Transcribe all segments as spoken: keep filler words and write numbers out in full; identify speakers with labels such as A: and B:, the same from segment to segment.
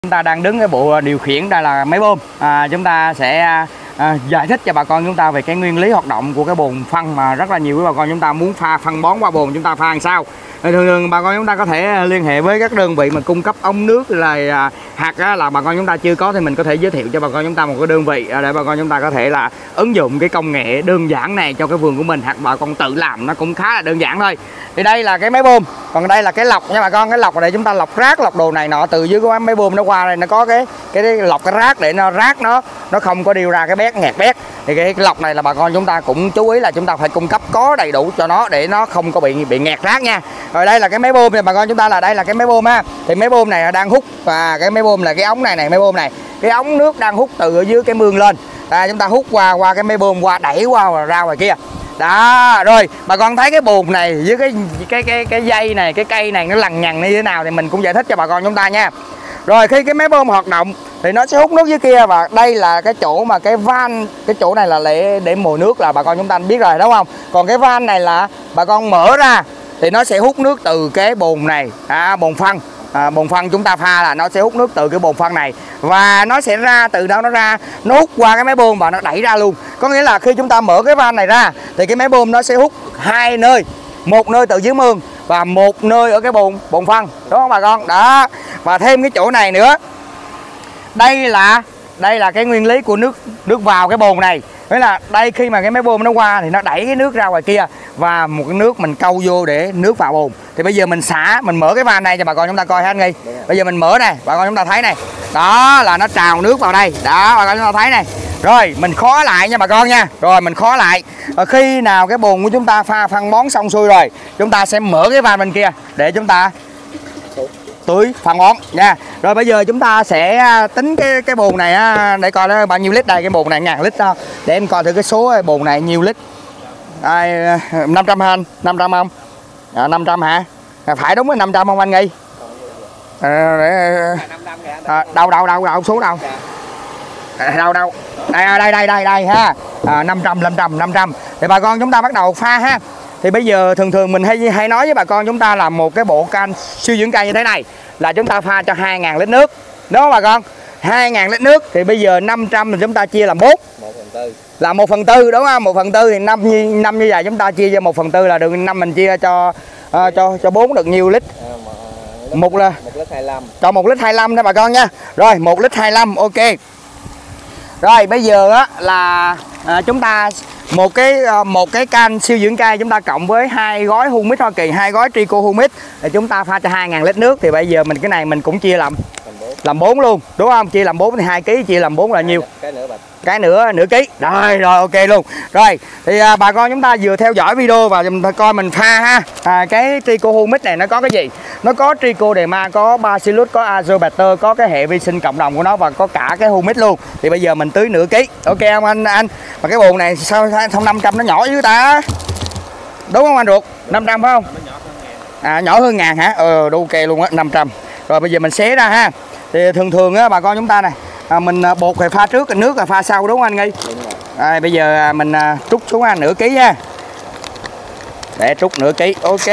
A: Chúng ta đang đứng cái bộ điều khiển đây là máy bơm. À, chúng ta sẽ à, giải thích cho bà con chúng ta về cái nguyên lý hoạt động của cái bồn phân mà rất là nhiều quý bà con chúng ta muốn pha phân bón qua bồn chúng ta pha làm sao. Thường thường bà con chúng ta có thể liên hệ với các đơn vị mà cung cấp ống nước là hạt á, là bà con chúng ta chưa có thì mình có thể giới thiệu cho bà con chúng ta một cái đơn vị để bà con chúng ta có thể là ứng dụng cái công nghệ đơn giản này cho cái vườn của mình, hoặc bà con tự làm nó cũng khá là đơn giản thôi. Thì đây là cái máy bơm, còn đây là cái lọc nha bà con. Cái lọc này chúng ta lọc rác, lọc đồ này nọ từ dưới cái máy bơm nó qua đây, nó có cái cái, cái lọc cái rác để nó rác nó nó không có điêu ra cái bét nghẹt bét. Thì cái, cái lọc này là bà con chúng ta cũng chú ý là chúng ta phải cung cấp có đầy đủ cho nó để nó không có bị bị nghẹt rác nha. Rồi đây là cái máy bơm này bà con chúng ta, là đây là cái máy bơm ha. Thì máy bơm này đang hút, và cái máy bơm là cái ống này này, máy bơm này cái ống nước đang hút từ ở dưới cái mương lên. À, chúng ta hút qua qua cái máy bơm qua đẩy qua ra ngoài kia. Đó, rồi bà con thấy cái bồn này với cái cái cái cái dây này, cái cây này nó lằng nhằng như thế nào thì mình cũng giải thích cho bà con chúng ta nha. Rồi khi cái máy bơm hoạt động thì nó sẽ hút nước dưới kia, và đây là cái chỗ mà cái van, cái chỗ này là để để mồi nước là bà con chúng ta biết rồi đúng không? Còn cái van này là bà con mở ra thì nó sẽ hút nước từ cái bồn này, à, bồn phân. À, bồn phân chúng ta pha là nó sẽ hút nước từ cái bồn phân này, và nó sẽ ra từ đó, nó ra nó hút qua cái máy bơm và nó đẩy ra luôn. Có nghĩa là khi chúng ta mở cái van này ra thì cái máy bơm nó sẽ hút hai nơi, một nơi từ dưới mương và một nơi ở cái bồn bồn phân, đúng không bà con? Đó, và thêm cái chỗ này nữa, đây là đây là cái nguyên lý của nước nước vào cái bồn này. Thế là đây khi mà cái máy bơm nó qua thì nó đẩy cái nước ra ngoài kia, và một cái nước mình câu vô để nước vào bồn. Thì bây giờ mình xả, mình mở cái van này cho bà con chúng ta coi ha anh Nghi. Bây giờ mình mở này, bà con chúng ta thấy này. Đó là nó trào nước vào đây. Đó, bà con chúng ta thấy này. Rồi mình khóa lại nha bà con nha. Rồi mình khóa lại. Và khi nào cái bồn của chúng ta pha phân bón xong xuôi rồi, chúng ta sẽ mở cái van bên kia để chúng ta tưới phân bón nha. Rồi bây giờ chúng ta sẽ tính cái cái bồn này á, để coi nó bao nhiêu lít. Đây cái bồn này ngàn lít đâu, để em coi thử cái số bồn này nhiêu lít. Đây, năm trăm hả anh? năm trăm không? À, năm trăm hả? À, phải đúng với năm trăm không anh Nghi? À, để, à, đâu đâu đâu đâu số đâu? À, đâu đâu? Đây đây đây đây đây ha. À, năm trăm năm trăm năm trăm. Thì bà con chúng ta bắt đầu pha ha. Thì bây giờ thường thường mình hay hay nói với bà con chúng ta là một cái bộ can siêu dưỡng cây như thế này là chúng ta pha cho hai ngàn lít nước. Đúng không bà con? hai ngàn lít nước thì bây giờ năm trăm thì chúng ta chia làm bốn. một phần tư. Là một phần tư đúng không? một phần tư thì năm như năm như vậy chúng ta chia cho một phần tư là được năm, mình chia cho uh, cho cho bốn được nhiêu lít? À, mà, một là một lít hai mươi lăm. Cho một lít hai mươi lăm đó bà con nha. Rồi một lít hai mươi lăm, ok. Rồi bây giờ á là à, chúng ta một cái một cái can siêu dưỡng cây chúng ta cộng với hai gói humic Hoa Kỳ, hai gói Trico humic thì chúng ta pha cho hai ngàn lít nước. Thì bây giờ mình cái này mình cũng chia làm làm bốn luôn, đúng không? Chia làm bốn thì hai ký chia làm bốn là nhiêu? Cái nửa bịch. Cái nửa nửa ký. Rồi rồi ok luôn. Rồi thì à, bà con chúng ta vừa theo dõi video và mình coi mình pha ha. À, cái Trico humic này nó có cái gì? Nó có Trichoderma, có Bacillus, có Azobacter, có cái hệ vi sinh cộng đồng của nó và có cả cái humic luôn. Thì bây giờ mình tưới nửa ký. Ok không anh anh? Mà cái bồn này sao không năm trăm nó nhỏ dữ ta? Đúng không anh ruột? năm trăm phải không? À nhỏ hơn ngàn hả? Ờ ok luôn á, năm trăm. Rồi bây giờ mình xé ra ha. Thì thường thường á bà con chúng ta này, à, mình bột thì pha trước, nước là pha sau đúng không anh Nghi? À, bây giờ mình à, trút xuống à, nửa ký ha. Để trút nửa ký, ok.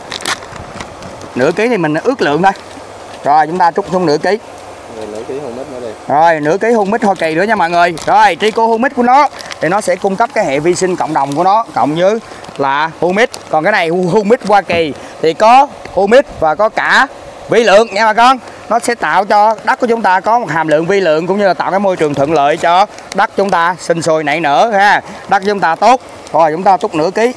A: Nửa ký thì mình ước lượng thôi. Rồi chúng ta trút xuống nửa ký. Rồi nửa ký humic nữa đi. Rồi nửa ký humic Hoa Kỳ nữa nha mọi người. Rồi Trico humic của nó thì nó sẽ cung cấp cái hệ vi sinh cộng đồng của nó cộng với là humic. Còn cái này humic Hoa Kỳ thì có humic và có cả vi lượng nha bà con. Nó sẽ tạo cho đất của chúng ta có một hàm lượng vi lượng, cũng như là tạo cái môi trường thuận lợi cho đất chúng ta sinh sôi nảy nở ha. Đất chúng ta tốt. Rồi chúng ta trút nửa ký.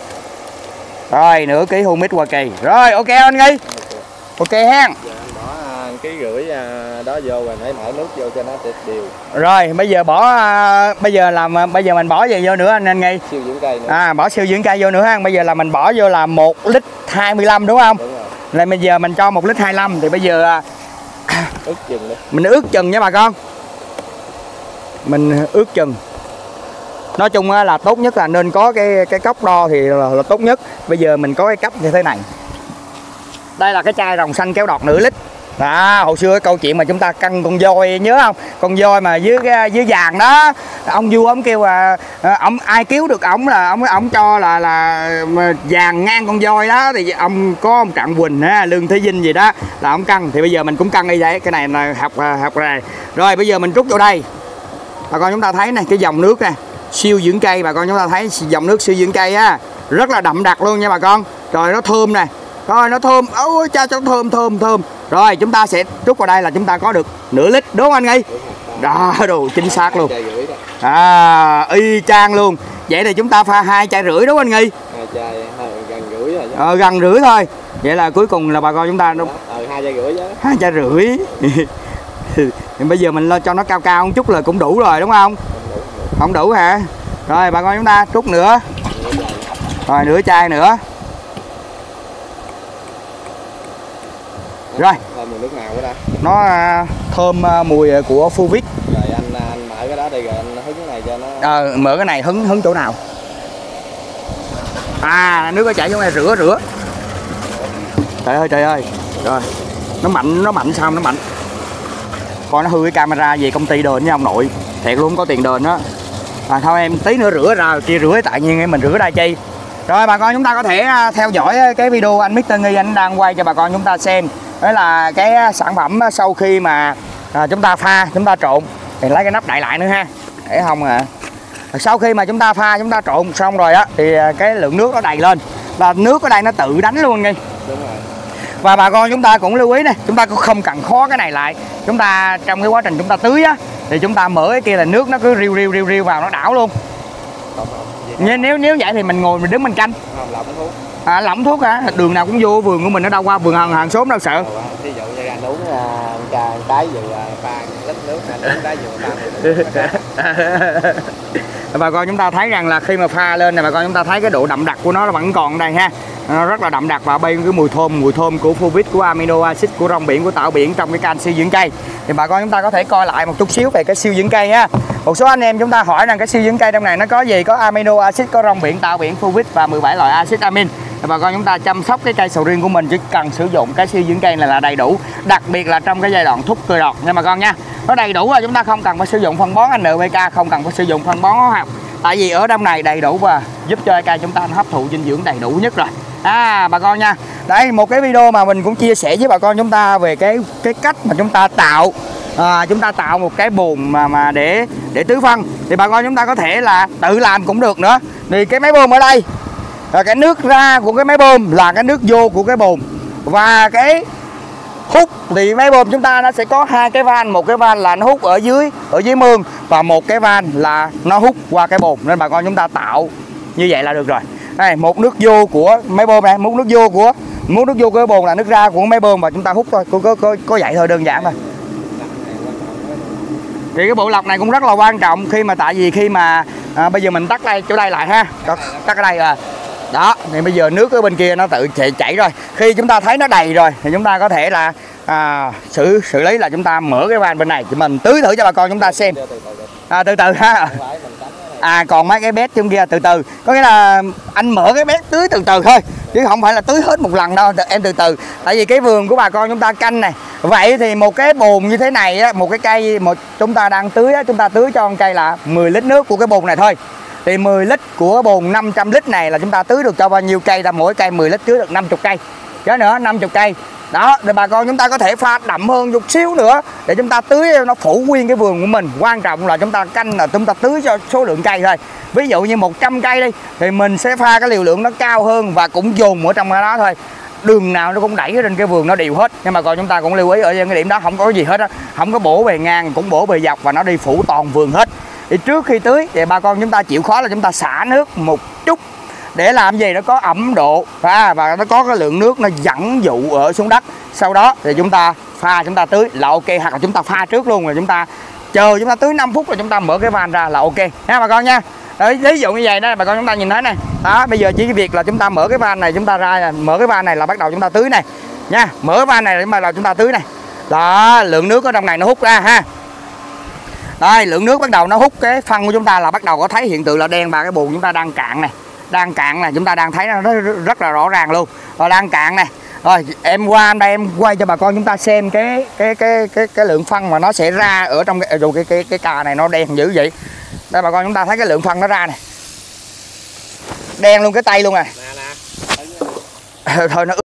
A: Rồi nửa ký humic Hoa Kỳ. Rồi ok anh Nghi. Ok ha.
B: Ký rưỡi đó vô rồi hãy mở nước vô cho nó đều.
A: Rồi bây giờ bỏ bây giờ làm bây giờ mình bỏ gì vô nữa anh anh Nghi?
B: Siêu dưỡng cây nữa.
A: À bỏ siêu dưỡng cây vô nữa ha. Bây giờ là mình bỏ vô là một lít hai mươi lăm đúng không? Đúng rồi. Là bây giờ mình cho một lít hai mươi lăm thì bây giờ
B: ướt chừng đi.
A: Mình ướt chừng nha bà con. Mình ướt chừng. Nói chung là tốt nhất là nên có cái cái cốc đo thì là, là tốt nhất. Bây giờ mình có cái cấp như thế này. Đây là cái chai rồng xanh kéo đọt nửa lít. Đó, hồi xưa cái câu chuyện mà chúng ta cân con voi nhớ không? Con voi mà dưới cái dưới vàng đó, ông vua ông kêu là ông ai cứu được ổng là ông ổng cho là là vàng ngang con voi đó, thì ông có ông Trạng Quỳnh ha, Lương Thế Vinh gì đó là ông cân. Thì bây giờ mình cũng cân như vậy, cái này là học học này. Rồi bây giờ mình trút vô đây. Bà con chúng ta thấy này, cái dòng nước nè, siêu dưỡng cây, bà con chúng ta thấy dòng nước siêu dưỡng cây á, rất là đậm đặc luôn nha bà con. Rồi nó thơm nè. Rồi nó thơm, ôi cha cho thơm thơm thơm. Rồi chúng ta sẽ trút vào đây là chúng ta có được nửa lít, đúng không anh Nghi? Đó, đồ chính xác luôn. À, y chang luôn. Vậy thì chúng ta pha hai chai rưỡi đúng không anh Nghi?
B: Hai chai gần rưỡi rồi.
A: Ờ, gần rưỡi thôi. Vậy là cuối cùng là bà con chúng ta nó
B: ờ hai chai rưỡi chứ. Hai
A: chai rưỡi. Thì bây giờ mình lên cho nó cao cao một chút là cũng đủ rồi đúng không? Không đủ hả? Rồi bà con chúng ta trút nữa. Rồi nửa chai nữa. Rồi.
B: Mùi nước nào đó?
A: Nó uh, thơm uh, mùi của Fuvit.
B: Rồi anh anh mở cái đó đi rồi anh hứng cái này cho nó.
A: Ờ, mở cái này hứng hứng chỗ nào? À, nước nó chảy xuống này rửa rửa. Trời ơi trời ơi. Rồi. Nó mạnh nó mạnh sao nó mạnh. Coi nó hư cái camera về công ty đền với ông nội. Thiệt luôn, có tiền đền đó. À, thôi em tí nữa rửa ra kia rửa tại nhiên em mình rửa đây chi. Rồi bà con chúng ta có thể theo dõi cái video anh mít tơ Nghi anh đang quay cho bà con chúng ta xem. Đó là cái sản phẩm sau khi mà à, chúng ta pha, chúng ta trộn. Thì lấy cái nắp đậy lại nữa ha. Để không à. Sau khi mà chúng ta pha, chúng ta trộn xong rồi á thì cái lượng nước nó đầy lên. Là nước ở đây nó tự đánh luôn Nghi.
B: Đúng rồi.
A: Và bà con chúng ta cũng lưu ý này, chúng ta cũng không cần khó cái này lại. Chúng ta trong cái quá trình chúng ta tưới á thì chúng ta mở cái kia là nước nó cứ riu riu riu riu vào nó đảo luôn. Nhưng nếu nếu vậy thì mình ngồi mình đứng mình canh.
B: Không, lọc thuốc.
A: À, lỏng thuốc hả? Đường nào cũng vô vườn của mình, nó đâu qua vườn hàng hàng xóm đâu sợ.
B: Ví dụ như anh uống trà trái vừa pha lít nước, anh uống trái vừa pha.
A: Bà con chúng ta thấy rằng là khi mà pha lên này bà con chúng ta thấy cái độ đậm đặc của nó vẫn còn ở đây ha. Nó rất là đậm đặc và bay cái mùi thơm, mùi thơm của Fuvit, của amino acid, của rong biển, của tảo biển trong cái can siêu dưỡng cây. Thì bà con chúng ta có thể coi lại một chút xíu về cái siêu dưỡng cây ha. Một số anh em chúng ta hỏi rằng cái siêu dưỡng cây trong này nó có gì? Có amino acid, có rong biển, tảo biển, Fuvit và mười bảy loại acid amin. Thì bà con chúng ta chăm sóc cái cây sầu riêng của mình chỉ cần sử dụng cái siêu dưỡng cây này là đầy đủ. Đặc biệt là trong cái giai đoạn thúc cơ đọt nha bà con nha. Nó đầy đủ rồi, chúng ta không cần phải sử dụng phân bón en pê ca, không cần phải sử dụng phân bón hóa học. Tại vì ở trong này đầy đủ và giúp cho cây chúng ta hấp thụ dinh dưỡng đầy đủ nhất rồi. À bà con nha. Đây một cái video mà mình cũng chia sẻ với bà con chúng ta về cái cái cách mà chúng ta tạo à, chúng ta tạo một cái bồn mà mà để để tưới phân. Thì bà con chúng ta có thể là tự làm cũng được nữa. Thì cái máy bơm ở đây, rồi cái nước ra của cái máy bơm là cái nước vô của cái bồn, và cái hút thì máy bơm chúng ta nó sẽ có hai cái van, một cái van là nó hút ở dưới ở dưới mương và một cái van là nó hút qua cái bồn. Nên bà con chúng ta tạo như vậy là được rồi. Đây, một nước vô của máy bơm này, một nước vô của muốn nước vô cái bồn là nước ra của máy bơm và chúng ta hút thôi, có có có, có vậy thôi, đơn giản thôi. Thì cái bộ lọc này cũng rất là quan trọng khi mà tại vì khi mà à, bây giờ mình tắt đây chỗ đây lại ha, tắt, tắt ở đây à. Đó, thì bây giờ nước ở bên kia nó tự chảy rồi. Khi chúng ta thấy nó đầy rồi thì chúng ta có thể là à, xử xử lý là chúng ta mở cái van bên này thì mình tưới thử cho bà con chúng ta xem. À, từ từ ha. À còn mấy cái bét trong kia từ từ. Có nghĩa là anh mở cái bét tưới từ từ thôi, chứ không phải là tưới hết một lần đâu, em từ từ. Tại vì cái vườn của bà con chúng ta canh này. Vậy thì một cái bồn như thế này á, một cái cây một chúng ta đang tưới á, chúng ta tưới cho con cây là mười lít nước của cái bồn này thôi. Thì mười lít của bồn năm trăm lít này là chúng ta tưới được cho bao nhiêu cây, là mỗi cây mười lít tưới được năm mươi cây. Chứ nữa năm mươi cây. Đó, để bà con chúng ta có thể pha đậm hơn chút xíu nữa để chúng ta tưới nó phủ nguyên cái vườn của mình. Quan trọng là chúng ta canh là chúng ta tưới cho số lượng cây thôi. Ví dụ như một trăm cây đi thì mình sẽ pha cái liều lượng nó cao hơn và cũng dồn ở trong cái đó thôi. Đường nào nó cũng đẩy trên cái vườn nó đều hết. Nhưng mà còn chúng ta cũng lưu ý ở cái điểm đó không có gì hết á, không có bổ bề ngang cũng bổ bề dọc và nó đi phủ toàn vườn hết. Thì trước khi tưới thì bà con chúng ta chịu khó là chúng ta xả nước một chút để làm gì nó có ẩm độ và, và nó có cái lượng nước nó dẫn dụ ở xuống đất. Sau đó thì chúng ta pha chúng ta tưới là ok, hoặc là chúng ta pha trước luôn rồi chúng ta chờ chúng ta tưới năm phút rồi chúng ta mở cái van ra là ok nha bà con nha. Đấy, ví dụ như vậy đó bà con chúng ta nhìn thấy này. Đó, bây giờ chỉ cái việc là chúng ta mở cái van này, chúng ta ra mở cái van này là bắt đầu chúng ta tưới này nha. Mở cái van này là bắt đầu chúng ta tưới này. Đó, lượng nước ở trong này nó hút ra ha. Đây, lượng nước bắt đầu nó hút cái phân của chúng ta là bắt đầu có thấy hiện tượng là đen và cái bùn chúng ta đang cạn này. Đang cạn này, chúng ta đang thấy nó rất là rõ ràng luôn. Và đang cạn này. Rồi em qua đây em quay cho bà con chúng ta xem cái cái cái cái cái lượng phân mà nó sẽ ra ở trong cái dù cái cái cái cà này nó đen dữ vậy. Đây bà con chúng ta thấy cái lượng phân nó ra này. Đen luôn cái tay luôn à.
B: Nè nè.
A: Thôi nó